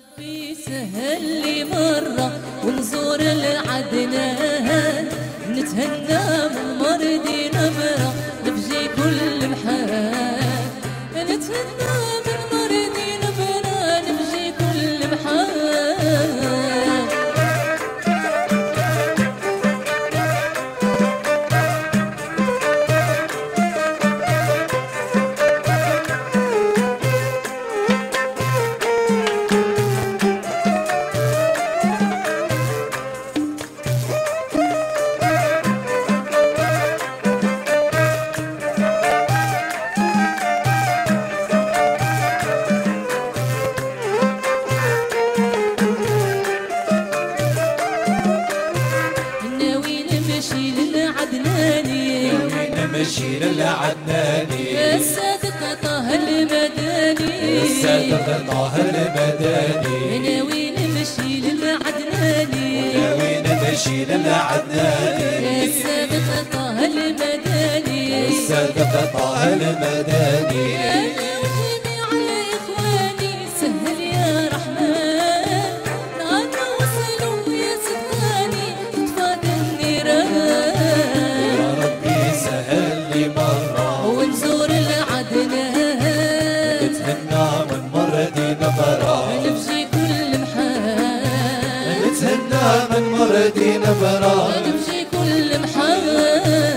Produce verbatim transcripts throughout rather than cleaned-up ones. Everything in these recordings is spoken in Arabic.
ربي سهل لي مرة ونزور العدنان، نتهنى من مرضي نمرة نبجي كل محال، نتهنى من مرضي نمرة نبجي كل محال. نمشي للعدناني الصادق طه المداني، الصادق طه المداني، ناوي نمشي للعدناني، ناوي نمشي للعدناني، الصادق طه المداني، الصادق طه المداني. أنا وجميع الإخواني سهل يا رحمن، أنا وصلوا يا سلطاني تطفى النيران. ونزور العدنان، نتهنى من مرضي نبرة نبجي كل محال، نتهنى من مرضي نبرة نبجي كل محال.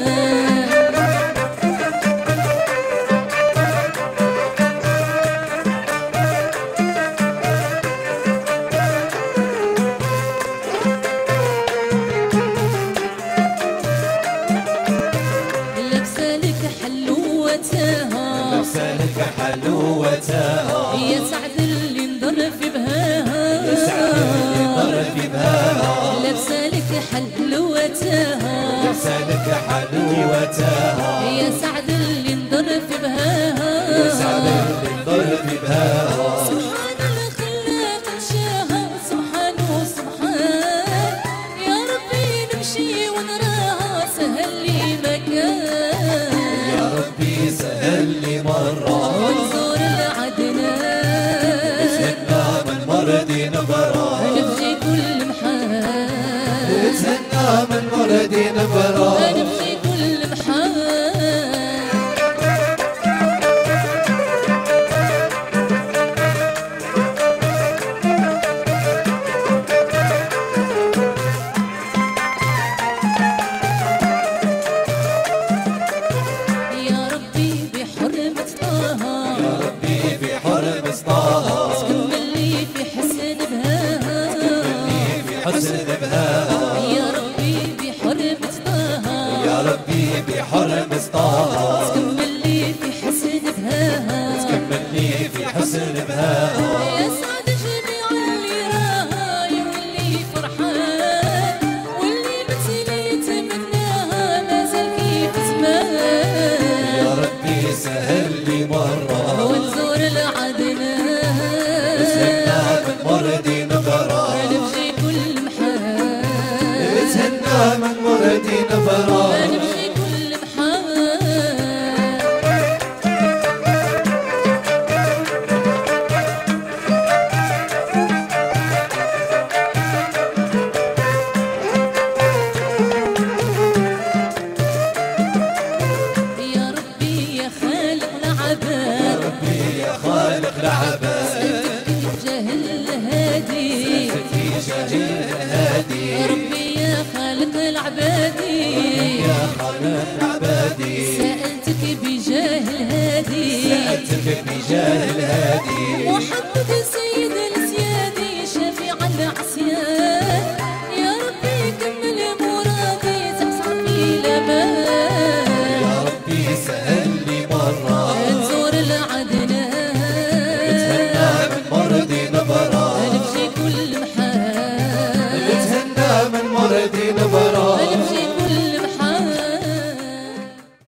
لبسالك حلوتها يا سعد اللي نضرب بهاها، يا سعد اللي نضرب بهاها، لبسالك حلوتها لبسالك حلوتها، يا سعد اللي نضرب بهاها، يا سعد اللي نضرب بهاها. سبحان الخلاق انشاها سبحان وسبحان، يا ربي نمشي ونراها سهل لي مكان، يا ربي سهل لي مرة ونزور العدنان، نتهنى من مرضي نبرة نبجي كل محال، نتهنى من مرضي نبرة نبجي كل محال. يا ربي بحرمة طه، يا ربي بحرمة طه تكمل لي في حسن بهاها، تكملني في حسن بهاها، يا ربي بحرمة طه، يا ربي بحرمة طه تكمل لي في حسن بهاها، تكملني في حسن بهاها. يا سعد جميع اللي راها يولي فرحان، واللي مثلي يتمناها مازال كيف زمان. يا ربي سهل لي مرة ونزور العدنان، نتهنى من مرضي نبرة نبجي كل محال، نتهنى من مرضي نبرة نبجي كل محال. يا ربي يا خالق العباد، ربي يا خالق العباد سألتك جاهل الهادي، في جاهل الهادي، ربي يا خالق العباد، يا خالق العبادي، سألتك بجاه الهادي، سألتك بجاه الهادي، وحبك